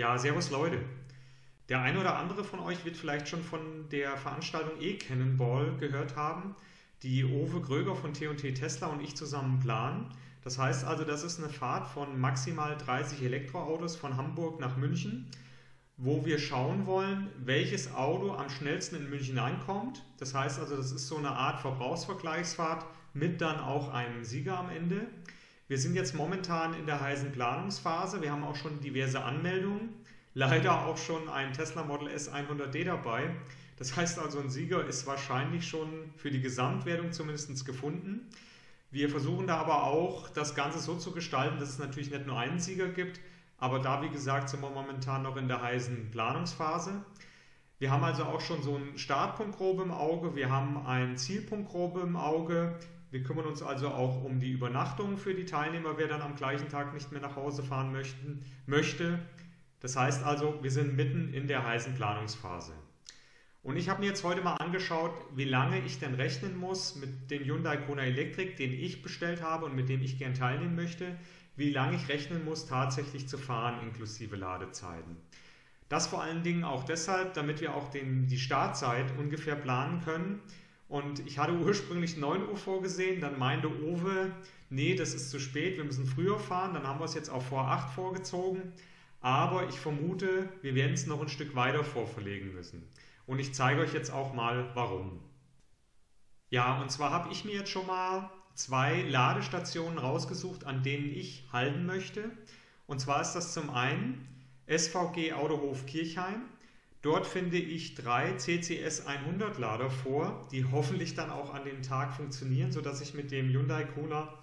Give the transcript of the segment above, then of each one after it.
Ja, servus Leute. Der eine oder andere von euch wird vielleicht schon von der Veranstaltung E-Cannonball gehört haben, die Owe Gröger von T&T Tesla und ich zusammen planen. Das heißt also, das ist eine Fahrt von maximal 30 Elektroautos von Hamburg nach München, wo wir schauen wollen, welches Auto am schnellsten in München ankommt. Das heißt also, das ist so eine Art Verbrauchsvergleichsfahrt mit dann auch einem Sieger am Ende. Wir sind jetzt momentan in der heißen Planungsphase. Wir haben auch schon diverse Anmeldungen. Leider auch schon ein Tesla Model S 100D dabei. Das heißt also, ein Sieger ist wahrscheinlich schon für die Gesamtwertung zumindest gefunden. Wir versuchen da aber auch, das Ganze so zu gestalten, dass es natürlich nicht nur einen Sieger gibt. Aber da, wie gesagt, sind wir momentan noch in der heißen Planungsphase. Wir haben also auch schon so einen Startpunkt grob im Auge. Wir haben einen Zielpunkt grob im Auge. Wir kümmern uns also auch um die Übernachtung für die Teilnehmer, wer dann am gleichen Tag nicht mehr nach Hause fahren möchte. Das heißt also, wir sind mitten in der heißen Planungsphase. Und ich habe mir jetzt heute mal angeschaut, wie lange ich denn rechnen muss mit dem Hyundai Kona Electric, den ich bestellt habe und mit dem ich gern teilnehmen möchte, wie lange ich rechnen muss, tatsächlich zu fahren, inklusive Ladezeiten. Das vor allen Dingen auch deshalb, damit wir auch die Startzeit ungefähr planen können. Und ich hatte ursprünglich 9 Uhr vorgesehen, dann meinte Owe, nee, das ist zu spät, wir müssen früher fahren. Dann haben wir es jetzt auf vor 8 vorgezogen. Aber ich vermute, wir werden es noch ein Stück weiter vorverlegen müssen. Und ich zeige euch jetzt auch mal, warum. Ja, und zwar habe ich mir jetzt schon mal 2 Ladestationen rausgesucht, an denen ich halten möchte. Und zwar ist das zum einen SVG Autohof Kirchheim. Dort finde ich 3 CCS 100 Lader vor, die hoffentlich dann auch an dem Tag funktionieren, sodass ich mit dem Hyundai Kona,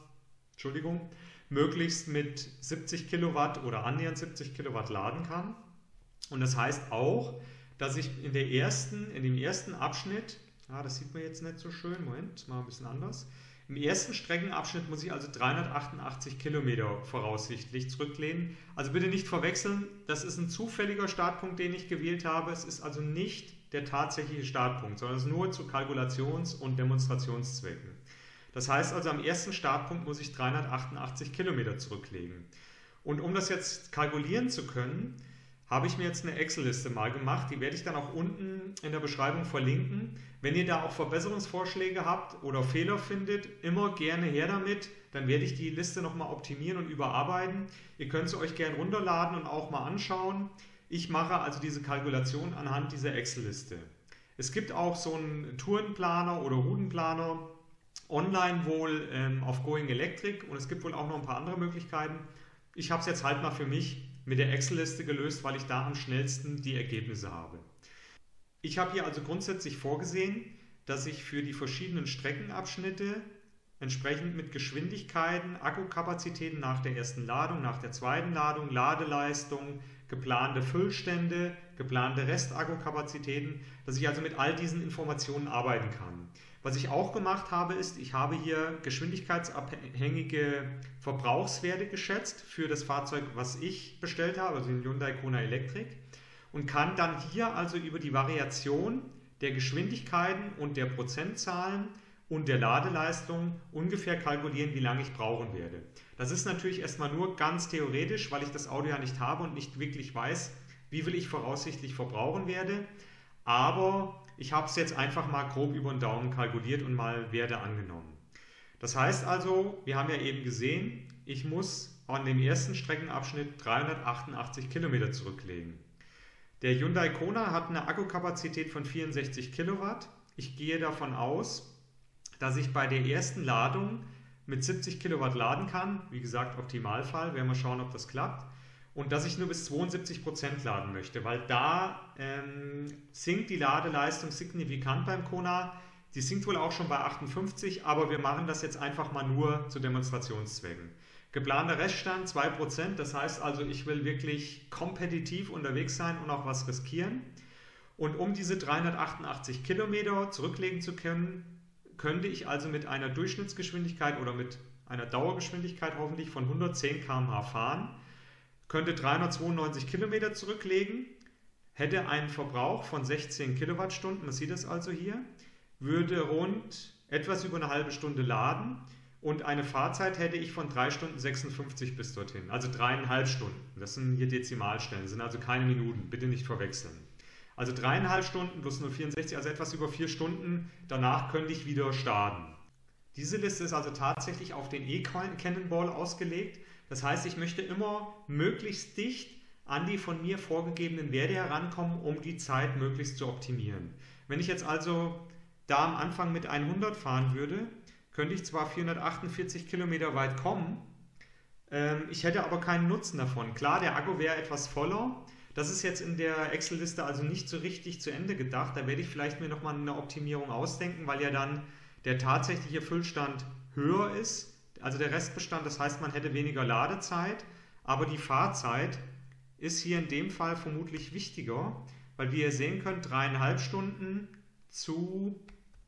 möglichst mit 70 Kilowatt oder annähernd 70 Kilowatt laden kann. Und das heißt auch, dass ich in dem ersten Abschnitt, das sieht man jetzt nicht so schön, Moment, mal ein bisschen anders. Im ersten Streckenabschnitt muss ich also 388 Kilometer voraussichtlich zurücklehnen. Also bitte nicht verwechseln, das ist ein zufälliger Startpunkt, den ich gewählt habe. Es ist also nicht der tatsächliche Startpunkt, sondern es ist nur zu Kalkulations- und Demonstrationszwecken. Das heißt also, am ersten Startpunkt muss ich 388 Kilometer zurücklegen. Und um das jetzt kalkulieren zu können, habe ich mir jetzt eine Excel-Liste mal gemacht. Die werde ich dann auch unten in der Beschreibung verlinken. Wenn ihr da auch Verbesserungsvorschläge habt oder Fehler findet, immer gerne her damit. Dann werde ich die Liste nochmal optimieren und überarbeiten. Ihr könnt sie euch gerne runterladen und auch mal anschauen. Ich mache also diese Kalkulation anhand dieser Excel-Liste. Es gibt auch so einen Tourenplaner oder Routenplaner, online wohl auf Going Electric, und es gibt wohl auch noch ein paar andere Möglichkeiten. Ich habe es jetzt halt mal für mich mit der Excel-Liste gelöst, weil ich da am schnellsten die Ergebnisse habe. Ich habe hier also grundsätzlich vorgesehen, dass ich für die verschiedenen Streckenabschnitte entsprechend mit Geschwindigkeiten, Akkukapazitäten nach der ersten Ladung, nach der zweiten Ladung, Ladeleistung, geplante Füllstände, geplante Restakkukapazitäten, dass ich also mit all diesen Informationen arbeiten kann. Was ich auch gemacht habe, ist, ich habe hier geschwindigkeitsabhängige Verbrauchswerte geschätzt für das Fahrzeug, was ich bestellt habe, also den Hyundai Kona Electric, und kann dann hier also über die Variation der Geschwindigkeiten und der Prozentzahlen und der Ladeleistung ungefähr kalkulieren, wie lange ich brauchen werde. Das ist natürlich erstmal nur ganz theoretisch, weil ich das Auto ja nicht habe und nicht wirklich weiß, wie viel ich voraussichtlich verbrauchen werde. Aber ich habe es jetzt einfach mal grob über den Daumen kalkuliert und mal Werte angenommen. Das heißt also, wir haben ja eben gesehen, ich muss an dem ersten Streckenabschnitt 388 Kilometer zurücklegen. Der Hyundai Kona hat eine Akkukapazität von 64 Kilowatt. Ich gehe davon aus, dass ich bei der ersten Ladung mit 70 Kilowatt laden kann. Wie gesagt, Optimalfall, werden wir schauen, ob das klappt. Und dass ich nur bis 72% laden möchte, weil da sinkt die Ladeleistung signifikant beim Kona. Die sinkt wohl auch schon bei 58, aber wir machen das jetzt einfach mal nur zu Demonstrationszwecken. Geplanter Reststand 2%, das heißt also, ich will wirklich kompetitiv unterwegs sein und auch was riskieren. Und um diese 388 Kilometer zurücklegen zu können, könnte ich also mit einer Durchschnittsgeschwindigkeit oder mit einer Dauergeschwindigkeit hoffentlich von 110 km/h fahren, könnte 392 Kilometer zurücklegen, hätte einen Verbrauch von 16 Kilowattstunden, man sieht das also hier, würde rund etwas über eine halbe Stunde laden und eine Fahrzeit hätte ich von 3 Stunden 56 bis dorthin, also 3,5 Stunden. Das sind hier Dezimalstellen, das sind also keine Minuten, bitte nicht verwechseln. Also 3,5 Stunden plus 0,64, also etwas über 4 Stunden, danach könnte ich wieder starten. Diese Liste ist also tatsächlich auf den E-Cannonball ausgelegt, das heißt, ich möchte immer möglichst dicht an die von mir vorgegebenen Werte herankommen, um die Zeit möglichst zu optimieren. Wenn ich jetzt also da am Anfang mit 100 fahren würde, könnte ich zwar 448 Kilometer weit kommen, ich hätte aber keinen Nutzen davon. Klar, der Akku wäre etwas voller. Das ist jetzt in der Excel-Liste also nicht so richtig zu Ende gedacht. Da werde ich vielleicht mir nochmal eine Optimierung ausdenken, weil ja dann der tatsächliche Füllstand höher ist, also der Restbestand. Das heißt, man hätte weniger Ladezeit, aber die Fahrzeit ist hier in dem Fall vermutlich wichtiger, weil wie ihr sehen könnt, 3,5 Stunden zu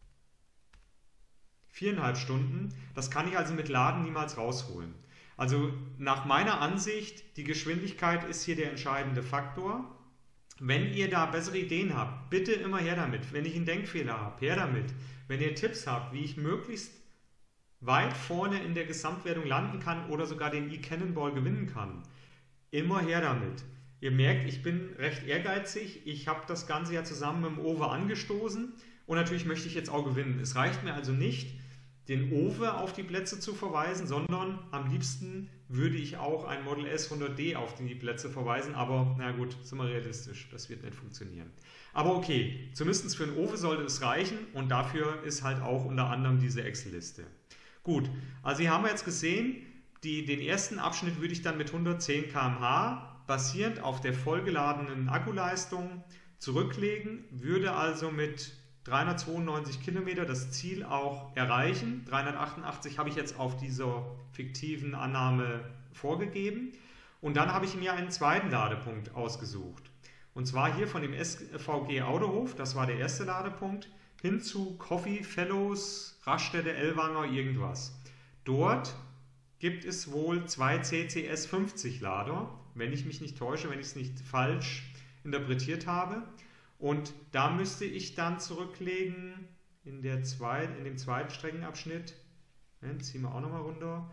4,5 Stunden, das kann ich also mit Laden niemals rausholen. Also nach meiner Ansicht, die Geschwindigkeit ist hier der entscheidende Faktor. Wenn ihr da bessere Ideen habt, bitte immer her damit. Wenn ich einen Denkfehler habe, her damit. Wenn ihr Tipps habt, wie ich möglichst weit vorne in der Gesamtwertung landen kann oder sogar den E-Cannonball gewinnen kann, immer her damit. Ihr merkt, ich bin recht ehrgeizig. Ich habe das Ganze ja zusammen mit dem Owe angestoßen und natürlich möchte ich jetzt auch gewinnen. Es reicht mir also nicht, den Owe auf die Plätze zu verweisen, sondern am liebsten würde ich auch ein Model S 100D auf die Plätze verweisen, aber na gut, sind wir realistisch, das wird nicht funktionieren. Aber okay, zumindest für einen Owe sollte es reichen und dafür ist halt auch unter anderem diese Excel-Liste. Gut, also hier haben wir jetzt gesehen, den ersten Abschnitt würde ich dann mit 110 km/h basierend auf der vollgeladenen Akkuleistung zurücklegen, würde also mit 392 Kilometer das Ziel auch erreichen. 388 habe ich jetzt auf dieser fiktiven Annahme vorgegeben. Und dann habe ich mir einen zweiten Ladepunkt ausgesucht. Und zwar hier von dem SVG Autohof, das war der erste Ladepunkt, hin zu Coffee Fellows, Raststätte Ellwanger, irgendwas. Dort gibt es wohl 2 CCS 50 Lader, wenn ich mich nicht täusche, wenn ich es nicht falsch interpretiert habe. Und da müsste ich dann zurücklegen in dem zweiten Streckenabschnitt, ziehen wir auch nochmal runter,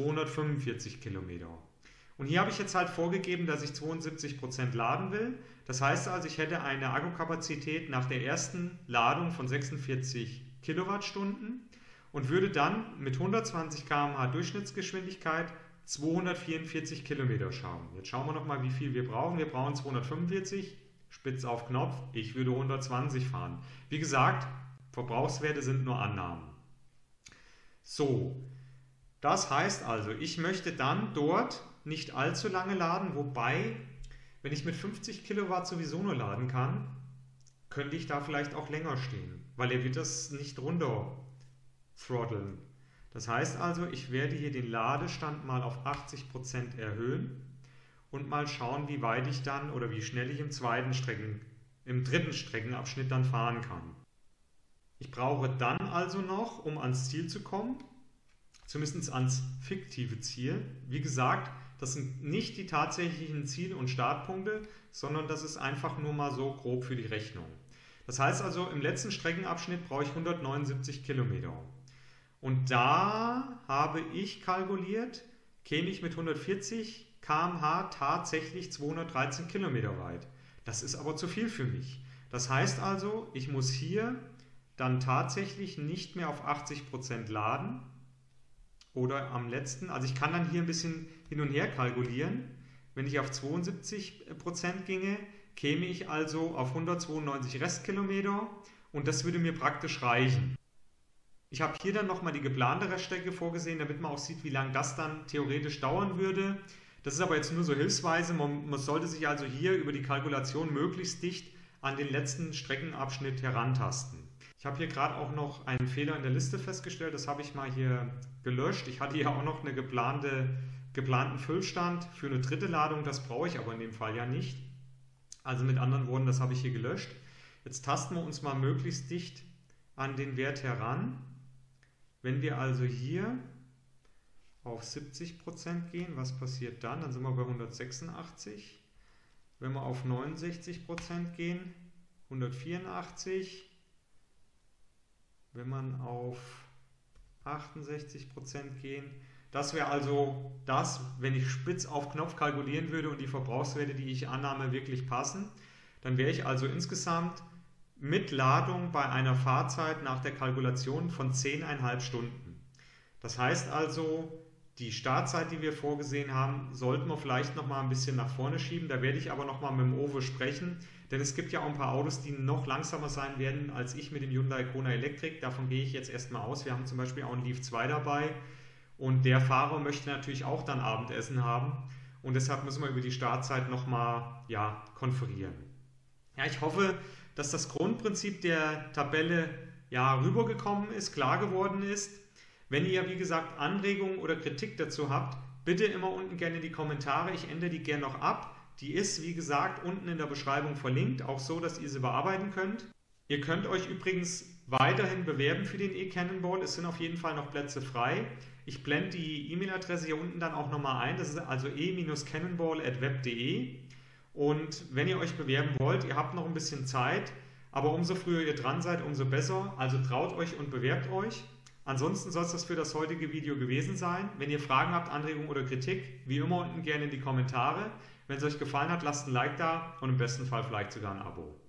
245 Kilometer. Und hier habe ich jetzt halt vorgegeben, dass ich 72% laden will. Das heißt also, ich hätte eine Akkukapazität nach der ersten Ladung von 46 Kilowattstunden und würde dann mit 120 km/h Durchschnittsgeschwindigkeit 244 Kilometer schauen. Jetzt schauen wir nochmal, wie viel wir brauchen. Wir brauchen 245, spitz auf Knopf, ich würde 120 fahren. Wie gesagt, Verbrauchswerte sind nur Annahmen. So, das heißt also, ich möchte dann dort nicht allzu lange laden, wobei, wenn ich mit 50 Kilowatt sowieso nur laden kann, könnte ich da vielleicht auch länger stehen, weil er wird das nicht runter throtteln. Das heißt also, ich werde hier den Ladestand mal auf 80% erhöhen und mal schauen, wie weit ich dann oder wie schnell ich im dritten Streckenabschnitt dann fahren kann. Ich brauche dann also noch, um ans Ziel zu kommen, zumindest ans fiktive Ziel. Wie gesagt, das sind nicht die tatsächlichen Ziel- und Startpunkte, sondern das ist einfach nur mal so grob für die Rechnung. Das heißt also, im letzten Streckenabschnitt brauche ich 179 Kilometer. Und da habe ich kalkuliert, käme ich mit 140 km/h tatsächlich 213 Kilometer weit. Das ist aber zu viel für mich. Das heißt also, ich muss hier dann tatsächlich nicht mehr auf 80% laden oder am letzten, also ich kann dann hier ein bisschen hin und her kalkulieren. Wenn ich auf 72% ginge, käme ich also auf 192 Restkilometer und das würde mir praktisch reichen. Ich habe hier dann nochmal die geplante Reststrecke vorgesehen, damit man auch sieht, wie lange das dann theoretisch dauern würde. Das ist aber jetzt nur so hilfsweise. Man sollte sich also hier über die Kalkulation möglichst dicht an den letzten Streckenabschnitt herantasten. Ich habe hier gerade auch noch einen Fehler in der Liste festgestellt. Das habe ich mal hier gelöscht. Ich hatte hier auch noch einen geplanten Füllstand für eine dritte Ladung. Das brauche ich aber in dem Fall ja nicht. Also mit anderen Worten, das habe ich hier gelöscht. Jetzt tasten wir uns mal möglichst dicht an den Wert heran. Wenn wir also hier auf 70% gehen, was passiert dann? Dann sind wir bei 186. Wenn wir auf 69% gehen, 184. Wenn man auf 68% gehen. Das wäre also das, wenn ich spitz auf Knopf kalkulieren würde und die Verbrauchswerte, die ich annahme, wirklich passen. Dann wäre ich also insgesamt mit Ladung bei einer Fahrzeit nach der Kalkulation von 10,5 Stunden. Das heißt also, die Startzeit, die wir vorgesehen haben, sollten wir vielleicht noch mal ein bisschen nach vorne schieben. Da werde ich aber noch mal mit dem Owe sprechen, denn es gibt ja auch ein paar Autos, die noch langsamer sein werden als ich mit dem Hyundai Kona Electric. Davon gehe ich jetzt erstmal aus. Wir haben zum Beispiel auch einen Leaf 2 dabei und der Fahrer möchte natürlich auch dann Abendessen haben und deshalb müssen wir über die Startzeit noch mal konferieren. Ja, ich hoffe, dass das Grundprinzip der Tabelle rübergekommen ist, klar geworden ist. Wenn ihr, wie gesagt, Anregungen oder Kritik dazu habt, bitte immer unten gerne in die Kommentare. Ich ändere die gerne noch ab. Die ist, wie gesagt, unten in der Beschreibung verlinkt, auch so, dass ihr sie bearbeiten könnt. Ihr könnt euch übrigens weiterhin bewerben für den e-Cannonball. Es sind auf jeden Fall noch Plätze frei. Ich blende die E-Mail-Adresse hier unten dann auch nochmal ein. Das ist also e-cannonball@web.de. Und wenn ihr euch bewerben wollt, ihr habt noch ein bisschen Zeit, aber umso früher ihr dran seid, umso besser. Also traut euch und bewerbt euch. Ansonsten soll es das für das heutige Video gewesen sein. Wenn ihr Fragen habt, Anregungen oder Kritik, wie immer unten gerne in die Kommentare. Wenn es euch gefallen hat, lasst ein Like da und im besten Fall vielleicht sogar ein Abo.